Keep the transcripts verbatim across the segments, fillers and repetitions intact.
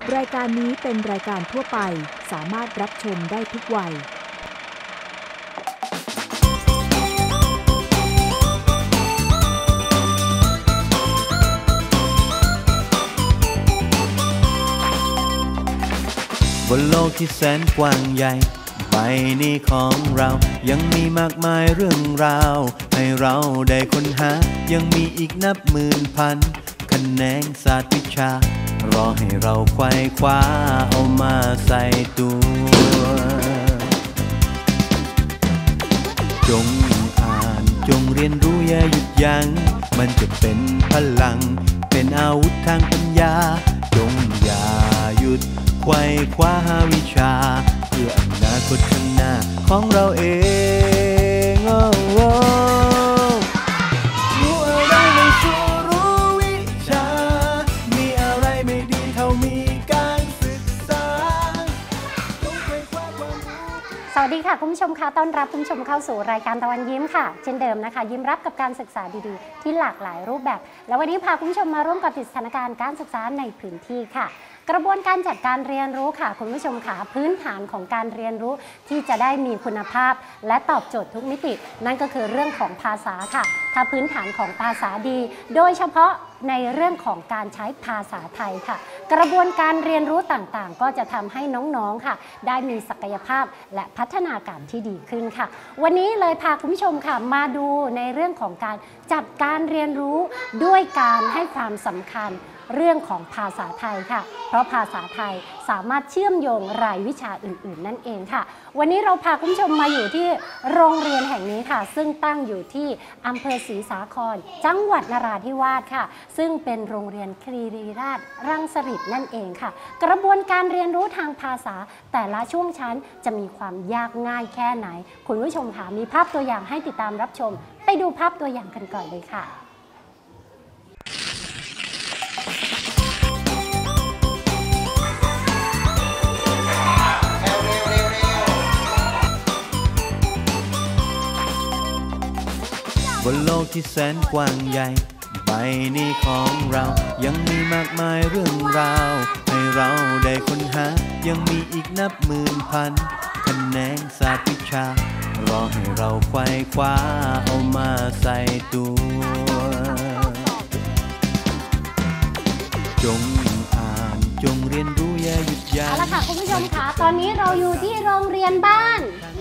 รายการนี้เป็นรายการทั่วไปสามารถรับชมได้ทุกวัยบนโลกที่แสนกว้างใหญ่ใบนี้ของเรายังมีมากมายเรื่องราวให้เราได้ค้นหายังมีอีกนับหมื่นพันแขนงศาสตร์วิชารอให้เราไขว่คว้าเอามาใส่ตัวจงอ่านจงเรียนรู้อย่าหยุดยั้งมันจะเป็นพลังเป็นอาวุธทางปัญญาจงอย่าหยุดไขว่คว้าหาวิชาเพื่ออนาคตข้างหน้าของเราเองโอ้โอ้รู้อะไรไม่สู้รู้วิชามีอะไรไม่ดีเท่ามีการศึกษาต้องไขว่คว้าความรู้สวัสดีค่ะคุณผู้ชมค่ะต้อนรับคุณผู้ชมเข้าสู่รายการตะวันยิ้มค่ะเช่นเดิมนะคะยิ้มรับกับการศึกษาดีๆที่หลากหลายรูปแบบแล้ววันนี้พาคุณผู้ชมมาร่วมกับติดสถานการณ์การศึกษาในพื้นที่ค่ะกระบวนการจัดการเรียนรู้ค่ะคุณผู้ชมค่ะพื้นฐานของการเรียนรู้ที่จะได้มีคุณภาพและตอบโจทย์ทุกมิตินั่นก็คือเรื่องของภาษาค่ะถ้าพื้นฐานของภาษาดีโดยเฉพาะในเรื่องของการใช้ภาษาไทยค่ะกระบวนการเรียนรู้ต่างๆก็จะทำให้น้องๆค่ะได้มีศักยภาพและพัฒนาการที่ดีขึ้นค่ะวันนี้เลยพาคุณผู้ชมค่ะมาดูในเรื่องของการจัดการเรียนรู้ด้วยการให้ความสำคัญเรื่องของภาษาไทยค่ะเพราะภาษาไทยสามารถเชื่อมโยงรายวิชาอื่นๆนั่นเองค่ะวันนี้เราพาคุณผู้ชมมาอยู่ที่โรงเรียนแห่งนี้ค่ะซึ่งตั้งอยู่ที่อำเภอศรีสาครจังหวัดนราธิวาสค่ะซึ่งเป็นโรงเรียนคีรีราชรังสฤษฎ์นั่นเองค่ะกระบวนการเรียนรู้ทางภาษาแต่ละช่วงชั้นจะมีความยากง่ายแค่ไหนคุณผู้ชมค่ะมีภาพตัวอย่างให้ติดตามรับชมไปดูภาพตัวอย่างกันก่อนเลยค่ะบนโลกที่แสนกว้างใหญ่ใบนี้ของเรายังมีมากมายเรื่องราวให้เราได้ค้นหายังมีอีกนับหมื่นพันแขนงศาสตร์วิชารอให้เราไขว่คว้าเอามาใส่ตัวจงอ่านจงเรียนรู้อย่าหยุดยั้งเอาละค่ะคุณผู้ชมค่ะตอนนี้เราอยู่ที่โรงเรียนบ้าน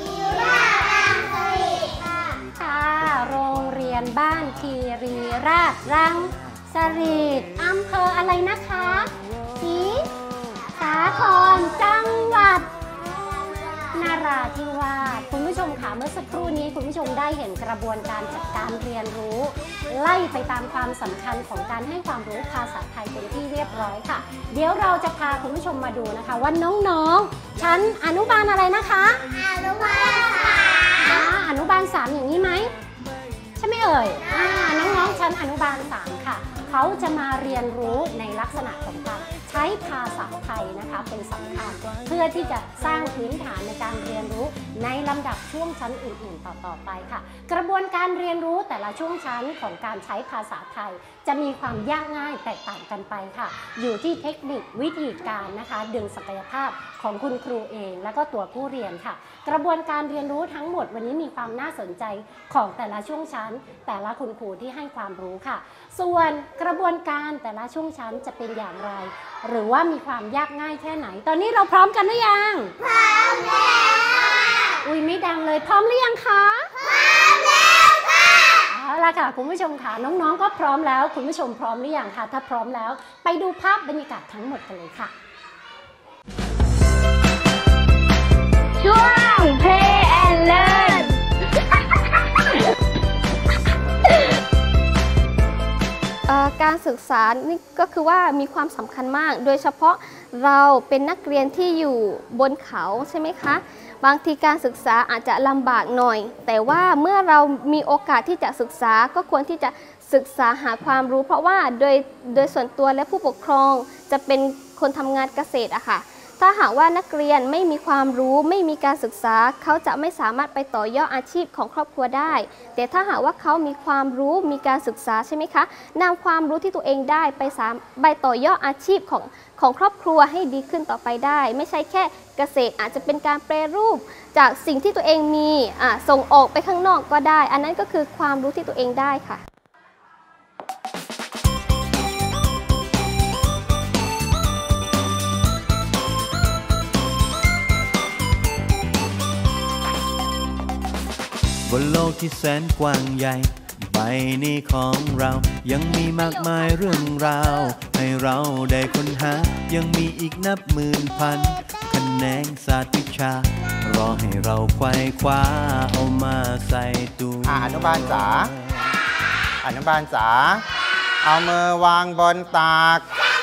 โรงเรียนบ้านคีรีราชรังสฤษฎ์อำเภออะไรนะคะศรีสาครจังหวัดนราธิวาสคุณผู้ชมค่ะเมื่อสักครู่นี้คุณผู้ชมได้เห็นกระบวนการจัดการเรียนรู้ไล่ไปตามความสำคัญของการให้ความรู้ภาษาไทยเป็นที่เรียบร้อยค่ะเดี๋ยวเราจะพาคุณผู้ชมมาดูนะคะว่าน้องๆชั้นอนุบาลอะไรนะคะอนุบาลสามอนุบาลสามอย่างนี้ไหมใช่ไหมเอ่ยน้องๆชั้นอนุบาลสามค่ะเขาจะมาเรียนรู้ในลักษณะของการใช้ภาษาไทยนะคะเป็นสำคัญเพื่อที่จะสร้างพื้นฐานในการเรียนรู้ในลำดับช่วงชั้นอื่นๆต่อๆไปค่ะกระบวนการเรียนรู้แต่ละช่วงชั้นของการใช้ภาษาไทยจะมีความยากง่ายแตกต่างกันไปค่ะอยู่ที่เทคนิควิธีการนะคะดึงศักยภาพของคุณครูเองและก็ตัวผู้เรียนค่ะกระบวนการเรียนรู้ทั้งหมดวันนี้มีความน่าสนใจของแต่ละช่วงชั้นแต่ละคุณครูที่ให้ความรู้ค่ะส่วนกระบวนการแต่ละช่วงชั้นจะเป็นอย่างไรหรือว่ามีความยากง่ายแค่ไหนตอนนี้เราพร้อมกันหรือยังพร้อมแล้วอุ้ยไม่ดังเลยพร้อมหรือยังคะพร้อมแล้วค่ะเอาล่ะค่ะคุณผู้ชมค่ะน้องๆก็พร้อมแล้วคุณผู้ชมพร้อมหรือยังคะถ้าพร้อมแล้วไปดูภาพบรรยากาศทั้งหมดกันเลยค่ะช่วง Play and Learn การศึกษานี่ก็คือว่ามีความสำคัญมากโดยเฉพาะเราเป็นนักเรียนที่อยู่บนเขาใช่ไหมคะบางทีการศึกษาอาจจะลำบากหน่อยแต่ว่าเมื่อเรามีโอกาสที่จะศึกษาก็ควรที่จะศึกษาหาความรู้เพราะว่าโดยโดยส่วนตัวและผู้ปกครองจะเป็นคนทำงานเกษตรอะค่ะถ้าหากว่านักเรียนไม่มีความรู้ไม่มีการศึกษาเขาจะไม่สามารถไปต่อยอดอาชีพของครอบครัวได้แต่ถ้าหากว่าเขามีความรู้มีการศึกษาใช่ไหมคะนำความรู้ที่ตัวเองได้ไปสามไปต่อยอดอาชีพของของครอบครัวให้ดีขึ้นต่อไปได้ไม่ใช่แค่เกษตรอาจจะเป็นการแปรรูปจากสิ่งที่ตัวเองมีอ่ะส่งออกไปข้างนอกก็ได้อันนั้นก็คือความรู้ที่ตัวเองได้ค่ะบนโลกที่แสนกว้างใหญ่ใบนี้ของเรายังมีมากมายเรื่องราวให้เราได้ค้นหายังมีอีกนับหมื่นพันแขนงศาสตร์วิชารอให้เราไขว่คว้าเอามาใส่ตัวอ่าอนุบาลจ๋าอนุบาลจ๋าเอามือวางบนตัก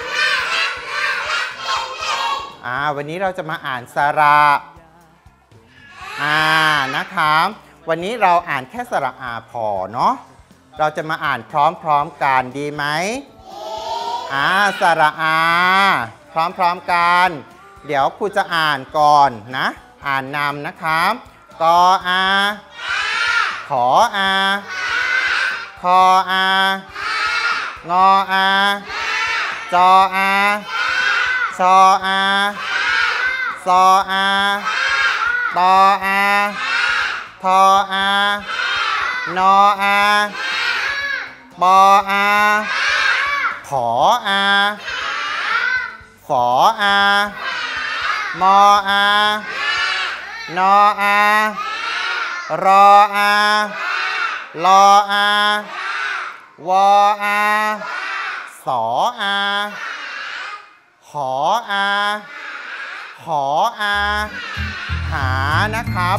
อ่าวันนี้เราจะมาอ่านสระอ่านะครับวันนี้เราอ่านแค่สระอาพอเนาะเราจะมาอ่านพร้อมๆกันดีไหมอ่าสระอาพร้อมๆกันเดี๋ยวครูจะอ่านก่อนนะอ่านนำนะครับกออาขออาคออางออาจออาชออาซออาตออาทออานออาปออาขออาฝออามออานออารออาลออาวออาสออาหออาหออาหานะครับ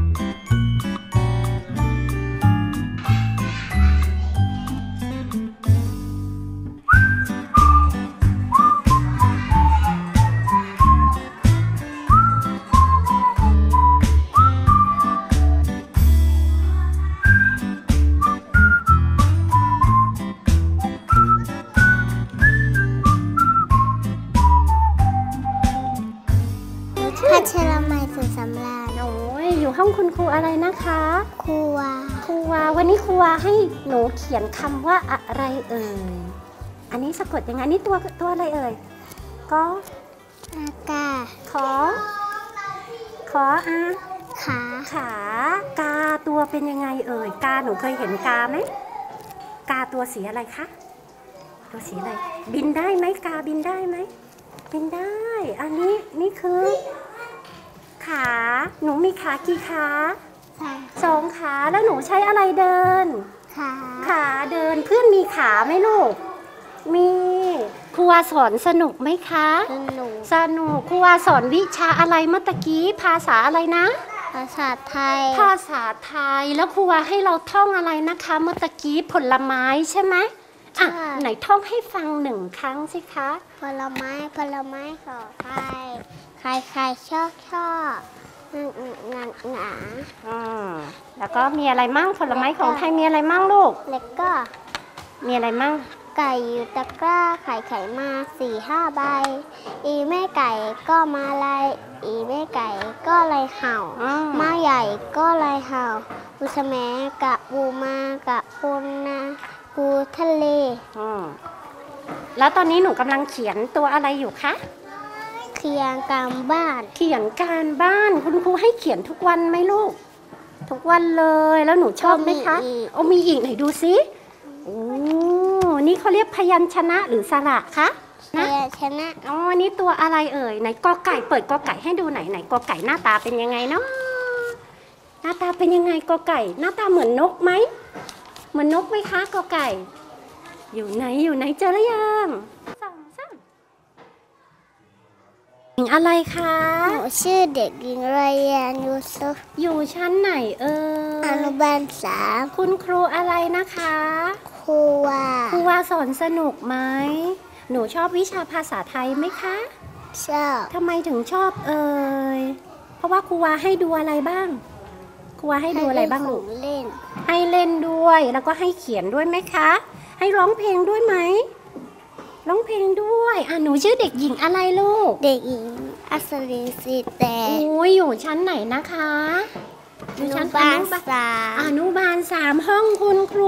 พัชรมัยสุขสำราญโอ้ยอยู่ห้องคุณครูอะไรนะคะครูวาครูวาวันนี้ครูวาให้หนูเขียนคำว่าอะไรเอ่ยอันนี้สะกดยังไงอันนี้ตัวตัวอะไรเอ่ยก็อากาขอขออาขาขากาตัวเป็นยังไงเอ่ยกาหนูเคยเห็นกาไหมกาตัวสีอะไรคะตัวสีอะไรบินได้ไหมกาบินได้ไหมบินได้อันนี้นี่คือขาหนูมีขากี่ขาสามสองขาแล้วหนูใช้อะไรเดินขาขาเดินเพื่อนมีขาไหมลูกมีครูวาสอนสนุกไหมคะสนุกสนุกครูวาสอนวิชาอะไรเมื่อตะกี้ภาษาอะไรนะภาษาไทยภาษาไทยแล้วครูวาให้เราท่องอะไรนะคะเมื่อตะกี้ผลไม้ใช่ไหมอ่ะไหนท่องให้ฟังหนึ่งครั้งสิคะผลไม้ผลไม้ขอไข่ไข่ไข่ชอบชอบหนังหนาอืมแล้วก็มีอะไรมั่งผลไม้ของไทยมีอะไรมั่งลูกแล้วก็มีอะไรมั่งไก่อยู่ตะกร้าไข่ไข่มาสี่ห้าใบอีแม่ไก่ก็มาลายอีแม่ไก่ก็เลยเห่าอืมม้าใหญ่ก็เลยเห่าปูสะแมกะปูมากะปูนาปูทะเลอืมแล้วตอนนี้หนูกำลังเขียนตัวอะไรอยู่คะเคียงกลางบ้านเขียนการบ้านคุณครูให้เขียนทุกวันไหมลูก ทุกวันเลยแล้วหนูชอบไหมคะก็มีอีกโอ้มีอีกไหนดูซิโอ้นี่เขาเรียกพยัญชนะหรือสระคะพนะยัญชนะอ๋อนี่ตัวอะไรเอ่ยไหนกอไก่เปิดกอไก่ให้ดูไหนไหนกอไก่หน้าตาเป็นยังไงเนาะหน้าตาเป็นยังไงกอไก่ หน้าตาเหมือนนกไหมเหมือนนกไหมคะกอไก่ อยู่ไหนอยู่ไหนเจอหรือยังสองสามอะไรคะหนูชื่อเด็กหญิงรายยานยูซุฟอยู่ชั้นไหนเอ่อย นุบาลสามคุณครูอะไรนะคะครูวาครูว่าสอนสนุกไหมหนูชอบวิชาภาษาไทยไหมคะชอบทำไมถึงชอบเอ่ยเพราะว่าครูวาให้ดูอะไรบ้างครูวาให้ดูอะไรบ้างลูกให้เล่นให้เล่นด้วยแล้วก็ให้เขียนด้วยไหมคะ ให้ร้องเพลงด้วยไหมร้องเพลงด้วยอ่ะหนูชื่อเด็กหญิงอะไรลูกเด็กหญิงอัศรินสีแต่อุ้ยอยู่ชั้นไหนนะคะอยู่ชั้นบ้านอนุบาลสามอนุบาลสามห้องคุณครู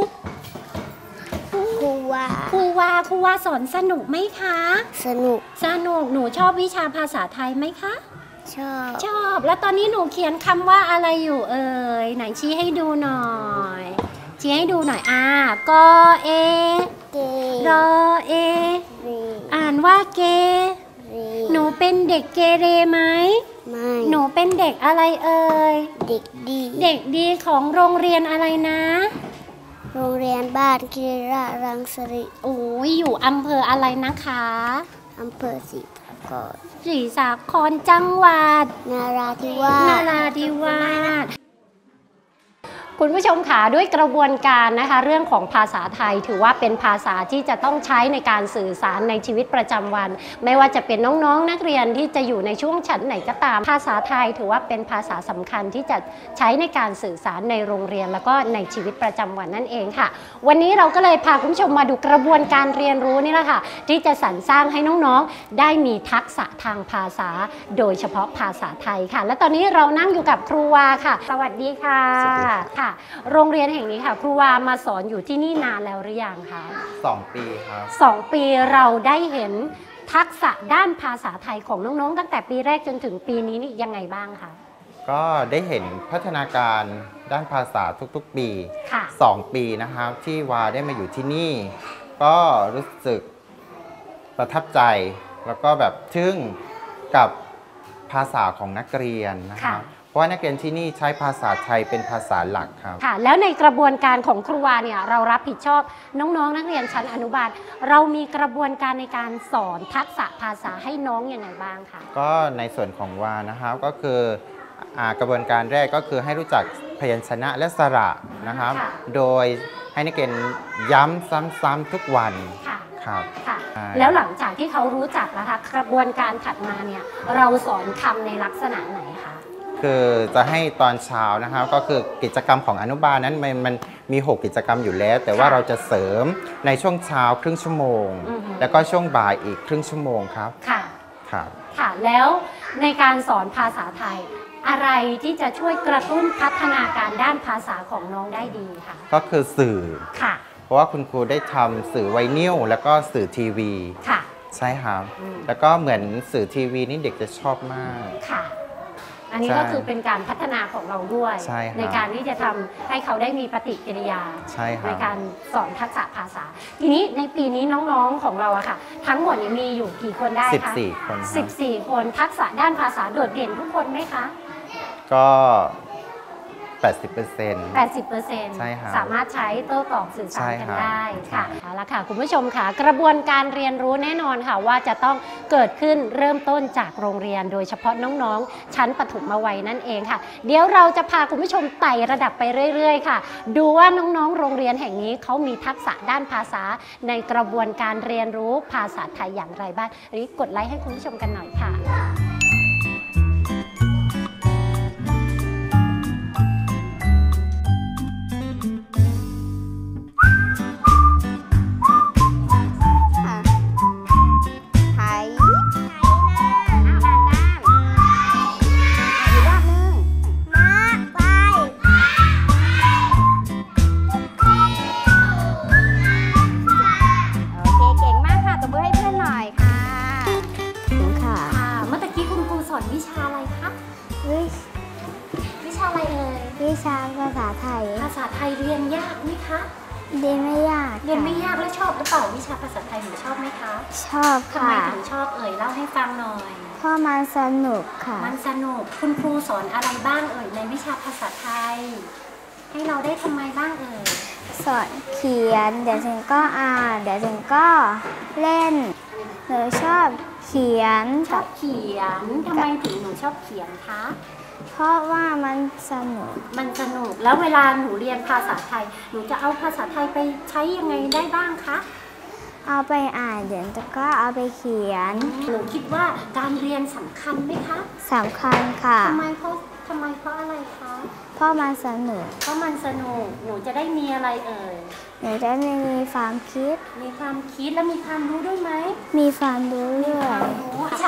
ครูว่าครูวาครูวาสอนสนุกไหมคะสนุกสนุกหนูชอบวิชาภาษาไทยไหมคะชอบชอบแล้วตอนนี้หนูเขียนคำว่าอะไรอยู่เอ่ยไหนชี้ให้ดูหน่อยชี้ให้ดูหน่อยอ่ากอเอเกรอเอรีอ่านว่าเกรีหนูเป็นเด็กเกเรไหมไม่หนูเป็นเด็กอะไรเอ่ยเด็กดีเด็กดีของโรงเรียนอะไรนะโรงเรียนบ้านคีระรังสริโอ้ยอยู่อำเภออะไรนะคะอำเภอศรีสะเกษศรีสาครจังหวัดนาราธิวานาสราธิวาสคุณผู้ชมค่ะด้วยกระบวนการนะคะเรื่องของภาษาไทยถือว่าเป็นภาษาที่จะต้องใช้ในการสื่อสารในชีวิตประจำวัน ไม่ว่าจะเป็นน้องๆ นักเรียนที่จะอยู่ในช่วงชั้นไหนก็ตามภาษาไทยถือว่าเป็นภาษาสำคัญที่จะใช้ในการสื่อสารในโรงเรียนแล้วก็ในชีวิตประจำวันนั่นเองค่ะวันนี้เราก็เลยพาคุณผู้ชมมาดูกระบวนการเรียนรู้นี่แหละค่ะที่จะสรรสร้างให้น้องๆได้มีทักษะทางภาษาโดยเฉพาะภาษาไทยค่ะและตอนนี้เรานั่งอยู่กับครูวาค่ะสวัสดีค่ะค่ะโรงเรียนแห่งนี้ค่ะครูวามาสอนอยู่ที่นี่นานแล้วหรือยังคะสองปีครับสองปีเราได้เห็นทักษะด้านภาษาไทยของน้องๆตั้งแต่ปีแรกจนถึงปีนี้นี่ยังไงบ้างคะก็ได้เห็นพัฒนาการด้านภาษาทุกๆปีค่ะสองปีนะครับที่วาได้มาอยู่ที่นี่ ก็รู้สึกประทับใจแล้วก็แบบทึ่งกับภาษาของนักเรียนนะครับเพราะว่านักเรียนที่นี่ใช้ภาษาไทยเป็นภาษาหลักครับค่ะแล้วในกระบวนการของครูวาเนี่ยเรารับผิดชอบน้องๆนักเรียนชั้นอนุบาลเรามีกระบวนการในการสอนทักษะภาษาให้น้องยังไงบ้างคะก็ในส่วนของวานะครับก็คือกระบวนการแรกก็คือให้รู้จักพยัญชนะและสระนะครับโดยให้นักเรียนย้ำซ้ำๆทุกวันครับค่ะแล้วหลังจากที่เขารู้จักแล้วคะกระบวนการถัดมาเนี่ยเราสอนคำในลักษณะไหนคะคือจะให้ตอนเช้านะครับก็คือกิจกรรมของอนุบาลนั้นมันมันมีหกกิจกรรมอยู่แล้วแต่ว่าเราจะเสริมในช่วงเช้าครึ่งชั่วโมงแล้วก็ช่วงบ่ายอีกครึ่งชั่วโมงครับค่ะครับค่ะแล้วในการสอนภาษาไทยอะไรที่จะช่วยกระตุ้นพัฒนาการด้านภาษาของน้องได้ดีค่ะก็คือสื่อค่ะเพราะว่าคุณครูได้ทำสื่อไวนิลแล้วก็สื่อทีวีค่ะใช่ครับแล้วก็เหมือนสื่อทีวีนี่เด็กจะชอบมากค่ะอันนี้ก็คือเป็นการพัฒนาของเราด้วยใในการที่จะทำให้เขาได้มีปฏิกิริยาใช่ในการสอนทักษะภาษาทีนี้ในปีนี้น้องๆของเราอะค่ะทั้งหมดมีอยู่กี่คนได้คะสิบสี่คนสิบสี่คนทักษะด้านภาษาโดดเด่นทุกคนไหมคะก็แปดสิบเปอร์เซ็นต์แปดสิบเปอร์เซ็นต์ใช่ครับสามารถใช้โต้ตอบสื่อสารกันได้ค่ะเอาละค่ะคุณผู้ชมค่ะกระบวนการเรียนรู้แน่นอนค่ะว่าจะต้องเกิดขึ้นเริ่มต้นจากโรงเรียนโดยเฉพาะน้องๆชั้นประถมวัยนั่นเองค่ะเดี๋ยวเราจะพาคุณผู้ชมไต่ระดับไปเรื่อยๆค่ะดูว่าน้องๆโรงเรียนแห่งนี้เขามีทักษะด้านภาษาในกระบวนการเรียนรู้ภาษาไทยอย่างไรบ้างรีบกดไลค์ให้คุณผู้ชมกันหน่อยค่ะวิชาอะไรคะวิวิชาอะไรเอ่ยวิชาภาษาไทยภาษาไทยเรียนยากไหมคะเรียนไม่ยากเรียนไม่ยากแล้วชอบหรือเปล่าวิชาภาษาไทยหนูชอบไหมคะชอบค่ะทำไมถึงชอบเอ่ยเล่าให้ฟังหน่อยเพราะมันสนุกค่ะมันสนุกคุณครูสอนอะไรบ้างเอ่ยในวิชาภาษาไทยให้เราได้ทำไมบ้างเอ่ยสอนเขียนเดี๋ยวถึงก็อ่านเดี๋ยวถึงก็เล่นหนูชอบเขียนชอบเขียนทำไมถึงหนูชอบเขียนคะเพราะว่ามันสนุกมันสนุกแล้วเวลาหนูเรียนภาษาไทยหนูจะเอาภาษาไทยไปใช้ยังไงได้บ้างคะเอาไปอ่านเดี๋ยวก็เอาไปเขียนหนูคิดว่าการเรียนสำคัญไหมคะสำคัญค่ะทำไมเพราะทำไมเพราะอะไรคะเพราะมันสนุกเพราะมันสนุกหนูจะได้มีอะไรเอ่ยหนูจะมีความคิดมีความคิดแล้วมีความรู้ด้วยไหมมีความรู้ด้วยวิชาภาษา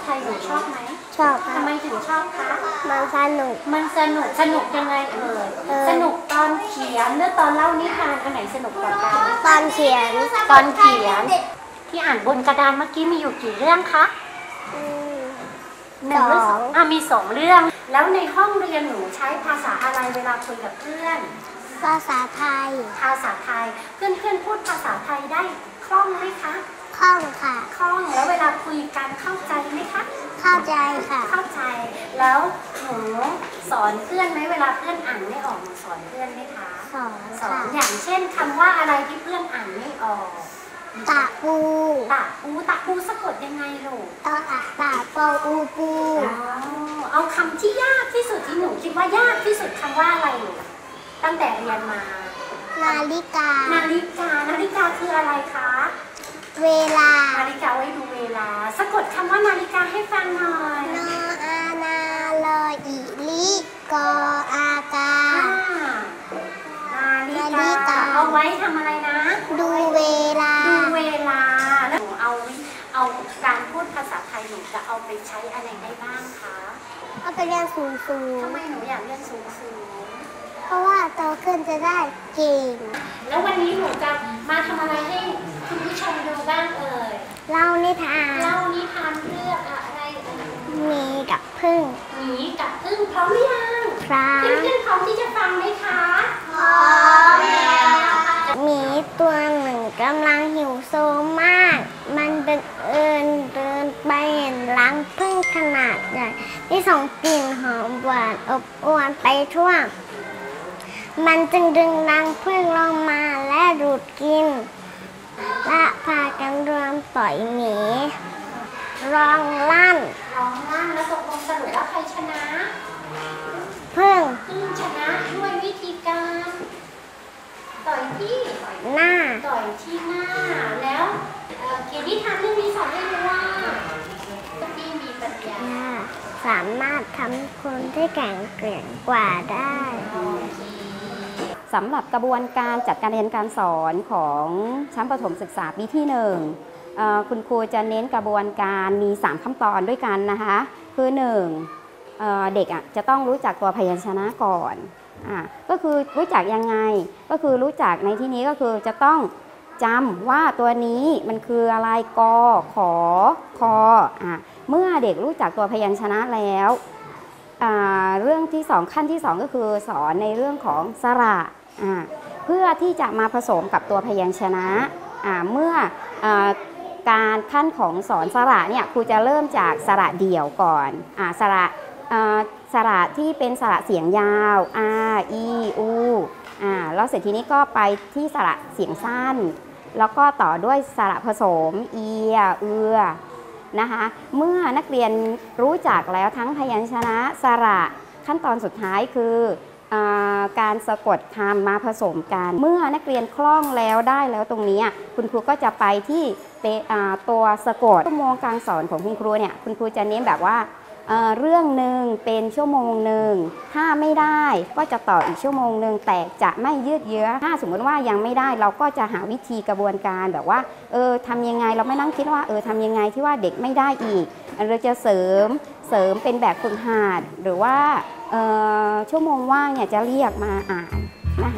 ไทยหนูชอบไหมชอบค่ะทำไมถึงชอบคะมันสนุกมันสนุกสนุกยังไงเอ่ยเออสนุกตอนเขียนหรือตอนเล่านิทานอันไหนสนุกกว่ากันตอนเขียนตอนเขียนที่อ่านบนกระดานเมื่อกี้มีอยู่กี่เรื่องคะอืมหนึ่งหรือสองอ่ะมีสองเรื่อง แล้วในห้องเรียนหนูใช้ภาษาอะไรเวลาคุยกับเพื่อนภาษาไทยภาษาไทยเพื่อนเพื่อนๆพูดภาษาไทยได้คล่องไหมคะคล่องค่ะคล่องแล้วเวลาคุยกันเข้าใจไหมคะเข้าใจค่ะเข้าใจ แล้วหนูสอนเพื่อนไหมเวลาเพื่อนอ่านไม่ออกหนูสอนเพื่อนไหมคะสอนสอนค่ะอย่างเช่นคำว่าอะไรที่เพื่อนอ่านไม่ออกตะปูตะปูตะปูสะกดยังไงลูกตะอะตะปออูปูอ๋อเอาคำที่ยากที่สุดที่หนูคิดว่ายากที่สุดคำว่าอะไรลูกตั้งแต่เรียนมานาฬิกานาฬิกา นาฬิกาคืออะไรคะเวลานาฬิกาไว้ดูเวลา สะกดคำว่านาฬิกาให้ฟังหน่อยนออานาลออีลิกออากาอ่านานาฬิฬิกากา เอาไว้ทำอะไรนะดูเวลาดูเวลา แล้วหนูเอาเอาการพูดภาษาไทยหนูจะเอาไปใช้อะไรได้บ้างคะเอาไปเรียนสูงสูงทำไมหนูอยากเรียนสูงสูงเพราะว่าโตขึ้นจะได้เก่งแล้ววันนี้หนูจะมาทำอะไรให้คุณผู้ชมดูบ้างเอ่ยเล่านิทานเล่านิทานเรื่องอะไรเอ่ยมีกับพึ่งหมีกับพึ่งพร้อมหรือยังพร้าเพื่อนๆพร้อมที่จะฟังไหมคะพร้อมหมีตัวหนึ่งกำลังหิวโซมาก มันเดินเอินเดินไปเห็นรังผึ้งขนาดใหญ่ที่ส่งกลิ่นหอมหวานอบอวลไปทั่ว มันจึงดึงรังผึ้งลงมาและดูดกิน และพากันรวมปล่อยหมีร้องลั่นร้องลั่นแล้วตกลงสรุปว่าใครชนะพึ่งพึ่งชนะด้วยวิธีการต่อยที่หน้าต่อยที่หน้า แล้วเอ่อเขียนนิทานเรื่องนี้สอนให้รู้ว่าที่มีปัญญาสามารถทำคนที่แข็งแกร่งกว่าได้สำหรับกระบวนการจัดการเรียนการสอนของชั้นประถมศึกษาปีที่หนึ่งเอ่อคุณครูจะเน้นกระบวนการมีสามขั้นตอนด้วยกันนะคะคือหนึ่งเอ่อเด็กอ่ะจะต้องรู้จักตัวพยัญชนะก่อนอ่าก็คือรู้จักยังไงก็คือรู้จักในที่นี้ก็คือจะต้องจำว่าตัวนี้มันคืออะไรกอขอคออ่ะเมื่อเด็กรู้จักตัวพยัญชนะแล้วอ่าเรื่องที่สองขั้นที่สองก็คือสอนในเรื่องของสระอ่าเพื่อที่จะมาผสมกับตัวพยัญชนะอ่าเมื่ออาการขั้นของสอนสระเนี่ยครูจะเริ่มจากสระเดี่ยวก่อนอ่าสระอ่าสระที่เป็นสระเสียงยาวอาอีอูอ่าแล้วเสร็จทีนี้ก็ไปที่สระเสียงสั้นแล้วก็ต่อด้วยสระผสมเอียเอือนะคะเมื่อนักเรียนรู้จักแล้วทั้งพยัญชนะสระขั้นตอนสุดท้ายคืออาการสะกดคำมาผสมกันเมื่อนักเรียนคล่องแล้วได้แล้วตรงนี้คุณครูก็จะไปที่ตัวสะกดชั่วโมงการสอนของคุณครูเนี่ยคุณครูจะเน้นแบบว่าเอ่อเรื่องหนึ่งเป็นชั่วโมงหนึ่งถ้าไม่ได้ก็จะต่ออีกชั่วโมงหนึ่งแต่จะไม่ยืดเยื้อถ้าสมมติว่ายังไม่ได้เราก็จะหาวิธีกระบวนการแบบว่าเออทำยังไงเราไม่นั่งคิดว่าเออทำยังไงที่ว่าเด็กไม่ได้อีกเราจะเสริมเสริมเป็นแบบฝึกหัดหรือว่าเอ่อชั่วโมงว่างเนี่ยจะเรียกมาอ่านนะคะ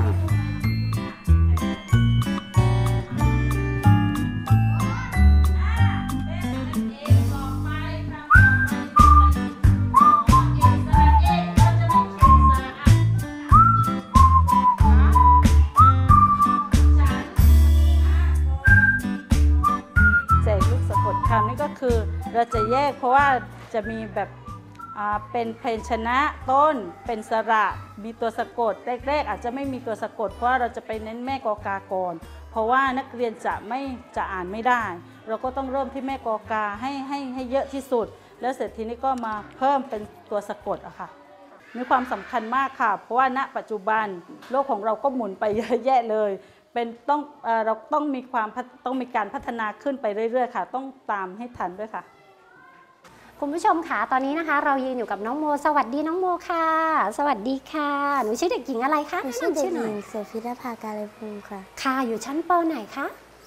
แจกลูกสะกดคำนี่ก็คือเราจะแยกเพราะว่าจะมีแบบอ่าเป็นพยัญชนะต้นเป็นสระมีตัวสะกดแรกๆอาจจะไม่มีตัวสะกดเพราะว่าเราจะไปเน้นแม่กอกาก่อนเพราะว่านักเรียนจะไม่จะอ่านไม่ได้เราก็ต้องเริ่มที่แม่กอกาให้ให้ให้เยอะที่สุดแล้วเสร็จทีนี้ก็มาเพิ่มเป็นตัวสะกดอะค่ะมีความสำคัญมากค่ะเพราะว่าณปัจจุบันโลกของเราก็หมุนไปเยอะแยะเลยเป็นต้องเอ่อเราต้องมีความต้องมีการพัฒนาขึ้นไปเรื่อยๆค่ะต้องตามให้ทันด้วยค่ะคุณผู้ชมค่ะตอนนี้นะคะเรายืนอยู่กับน้องโมสวัสดีน้องโมค่ะ สวัสดีค่ะหนูชื่อเด็กหญิงอะไรคะหนูชื่อเด็กหน่ญิยงโสภิธภากาลภูมิค่ะค่ะอยู่ชั้นปไหนคะ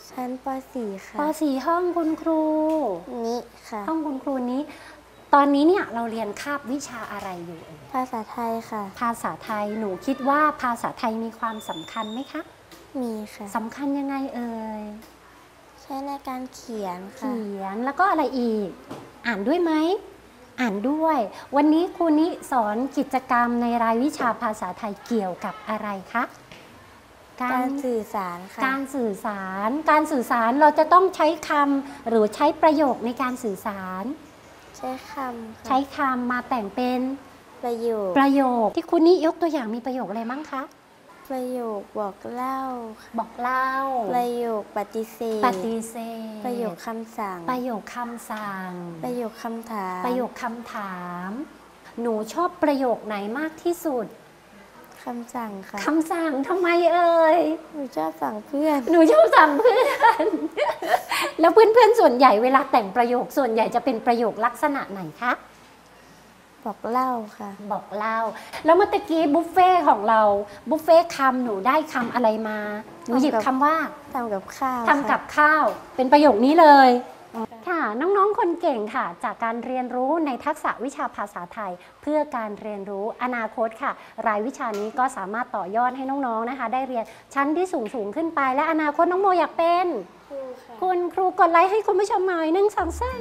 ชั้นป .สี่ ค่ะป .สี่ ห้องคุณครูนี้ค่ะห้องคุณครูนี้ ตอนนี้เนี่ยเราเรียนคาบวิชาอะไรอยู่เอ่ยภาษาไทยค่ะภาษาไทยหนูคิดว่าภาษาไทยมีความสำคัญไหมคะมีค่ะสำคัญยังไงเอ่ยใช้ในการเขียนค่ะเขียนแล้วก็อะไรอีก อ่านด้วยไหมอ่านด้วย วันนี้ครูนิสอนกิจกรรมในรายวิชาภาษาไทยเกี่ยวกับอะไรคะการสื่อสารค่ะการสื่อสาร การสื่อสารเราจะต้องใช้คำหรือใช้ประโยคในการสื่อสารใช้คำค่ะใช้คำมาแต่งเป็นประโยคประโยคที่คุณนี่ยกตัวอย่างมีประโยคอะไรบ้างคะประโยคบอกเล่าค่ะบอกเล่าประโยคปฏิเสธปฏิเสธประโยคคำสั่งประโยคคำสั่งประโยคคำถามประโยคคำถาม หนูชอบประโยคไหนมากที่สุดคำสั่งค่ะคำสั่งทำไมเอ่ยหนูชอบสั่งเพื่อนหนูชอบสั่งเพื่อน แล้วเพื่อนๆส่วนใหญ่เวลาแต่งประโยคส่วนใหญ่จะเป็นประโยคลักษณะไหนคะบอกเล่าค่ะบอกเล่า แล้วเมื่อตะกี้บุฟเฟ่ของเราบุฟเฟ่คำหนูได้คำอะไรมา หนูหยิบคำว่าทำกับข้าวทำกับข้าว เป็นประโยคนี้เลยค่ะน้องๆคนเก่งค่ะ จากการเรียนรู้ในทักษะวิชาภาษาไทย เพื่อการเรียนรู้อนาคตค่ะ รายวิชานี้ก็สามารถต่อยอดให้น้องๆนะคะ ได้เรียนชั้นที่สูงสูงขึ้นไป และอนาคตน้องโมอยากเป็น คุณครูกดไลค์ให้คุณผู้ชมหน่อยหนึ่งสองสาม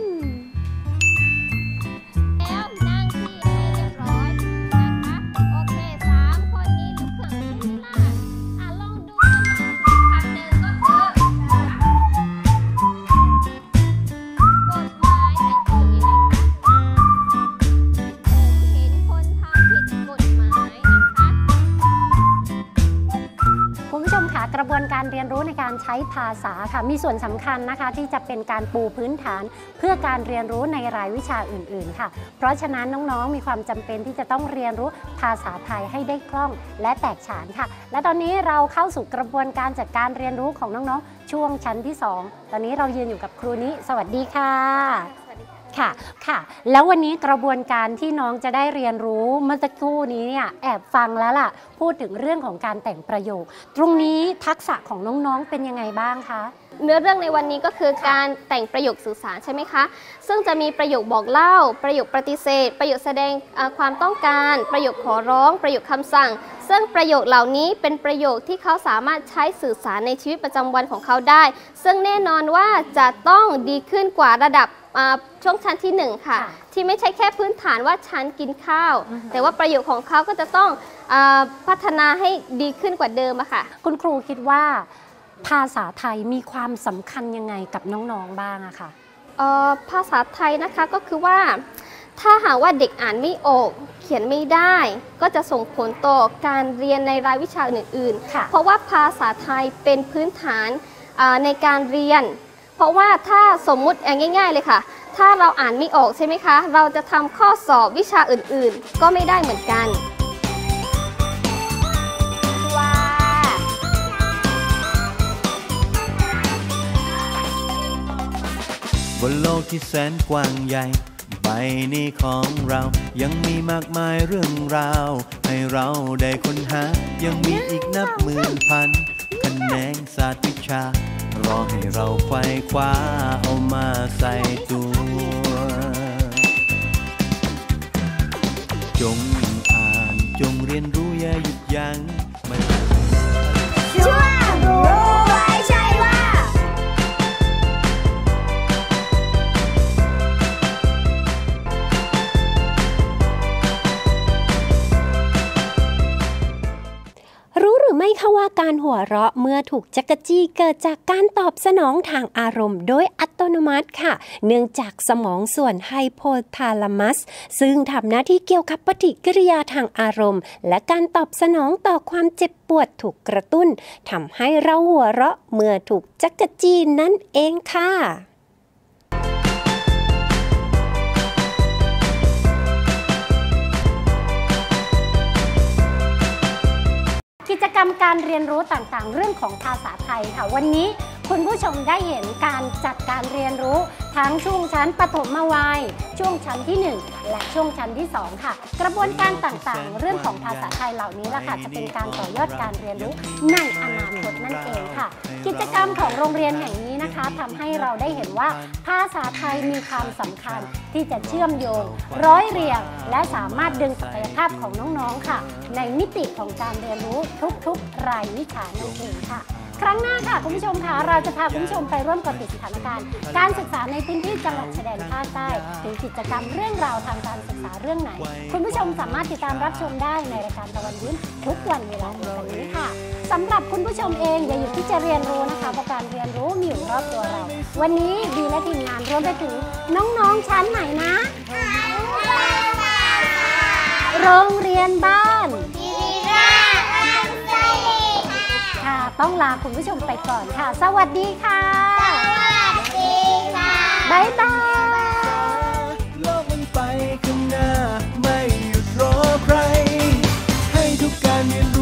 แล้วนั่งที่ให้เรียบร้อยนะคะ โอเคสามคนนี้ลุกขึ้นขึ้นล่ะอ่ะลองดูคำหนึ่งก็คือกฎหมายแต่งตัวอย่างนี้เลยค่ะผมเห็นคนทำผิดกฎหมายนะคะคุณผู้ชมค่ะกระบวนการเรียนรู้ในการใช้ภาษาค่ะมีส่วนสำคัญนะคะที่จะเป็นการปูพื้นฐาน เพื่อการเรียนรู้ในรายวิชาอื่นๆค่ะ เพราะฉะนั้นน้องๆมีความจำเป็นที่จะต้องเรียนรู้ภาษาไทยให้ได้คล่องและแตกฉานค่ะ และตอนนี้เราเข้าสู่กระบวนการจัดการเรียนรู้ของน้องๆช่วงชั้นที่สองตอนนี้เรายืนอยู่กับครูนิสวัสดีค่ะค่ะค่ะ แล้ววันนี้กระบวนการที่น้องจะได้เรียนรู้เมื่อสักครู่นี้เนี่ยแอบฟังแล้วล่ะพูดถึงเรื่องของการแต่งประโยค ตรงนี้ทักษะของน้องๆเป็นยังไงบ้างคะเนื้อเรื่องในวันนี้ก็คือการแต่งประโยคสื่อสารใช่ไหมคะ ซึ่งจะมีประโยคบอกเล่า ประโยคปฏิเสธ ประโยคแสดงความต้องการ ประโยคขอร้อง ประโยคคำสั่ง ซึ่งประโยคเหล่านี้เป็นประโยคที่เขาสามารถใช้สื่อสารในชีวิตประจำวันของเขาได้ ซึ่งแน่นอนว่าจะต้องดีขึ้นกว่าระดับช่วงชั้นที่หนึ่งค่ะ ที่ไม่ใช่แค่พื้นฐานว่าฉันกินข้าว แต่ว่าประโยคของเขาก็จะต้องอาพัฒนาให้ดีขึ้นกว่าเดิมอะค่ะคุณครูคิดว่าภาษาไทยมีความสำคัญยังไงกับน้องๆบ้างอะค่ะภาษาไทยนะคะก็คือว่าถ้าหากว่าเด็กอ่านไม่ออกเขียนไม่ได้ ก็จะส่งผลต่อการเรียนในรายวิชาอื่นๆเพราะว่าภาษาไทยเป็นพื้นฐานในการเรียน เพราะว่าถ้าสมมุติง่ายๆเลยค่ะถ้าเราอ่านไม่ออกใช่ไหมคะเราจะทำข้อสอบวิชาอื่นๆก็ไม่ได้เหมือนกันว้าบนโลกที่แสนกว้างใหญ่ใบนี้ของเรายังมีมากมายเรื่องราวให้เราได้ค้นหายังมีอีกนับหมื่นพันคะแนนศาสตร์วิชารอให้เราไขว่คว้าเอามาใส่ตัวจงอ่านจงเรียนรู้อย่าหยุดยั้งมันช่วงรู้ไว้ใช่ว่ารู้หรือไม่คะว่าการหัวเราะเมื่อถูกจักรจี้เกิดจากการตอบสนองทางอารมณ์โดยอัตโนมัติค่ะเนื่องจากสมองส่วนไฮโพทาลามัสซึ่งทำหน้าที่เกี่ยวกับปฏิกิริยาทางอารมณ์และการตอบสนองต่อความเจ็บปวดถูกกระตุ้นทำให้เราหัวเราะเมื่อถูกจักรจี้นั่นเองค่ะกิจกรรมการเรียนรู้ต่างๆเรื่องของภาษาไทยค่ะวันนี้คุณผู้ชมได้เห็นการจัดการเรียนรู้ทั้งช่วงชั้นประถมวัยช่วงชั้นที่หนึ่งและช่วงชั้นที่สองค่ะกระบวนการต่างๆเรื่องของภาษาไทยเหล่านี้ล่ะค่ะจะเป็นการต่อยอดการเรียนรู้ในอนาคตนั่นเองค่ะกิจกรรมของโรงเรียนแห่งนี้นะคะทำให้เราได้เห็นว่าภาษาไทยมีความสำคัญที่จะเชื่อมโยงร้อยเรียงและสามารถดึงศักยภาพของน้องๆค่ะในมิติของการเรียนรู้ทุกๆรายวิชานั่นเองค่ะครั้งหน้าค่ะคุณผู้ชมค่ะเราจะพาคุณผู้ชมไปร่วมกับติดสถานการณ์การศึกษาในพื้นที่จังหวัดชายแดนภาคใต้ถึงกิจกรรมเรื่องราวทางการศึกษาเรื่องไหนคุณผู้ชมสามารถติดตามรับชมได้ในรายการตะวันยิ้มทุกวันเวลาเดียวกันนี้ค่ะสำหรับคุณผู้ชมเองอย่าหยุดที่จะเรียนรู้นะคะเพราะการเรียนรู้มีอยู่รอบตัวเราวันนี้บีและทีมงานรวมไปถึงน้องๆชั้นไหนนะโรงเรียนบ้านค่ะต้องลาคุณผู้ชมไปก่อนค่ะสวัสดีค่ะสวัสดีค่ะบ๊ายบายโลกมันไปข้างหน้าไม่หยุดรอใครให้ทุกการเรียน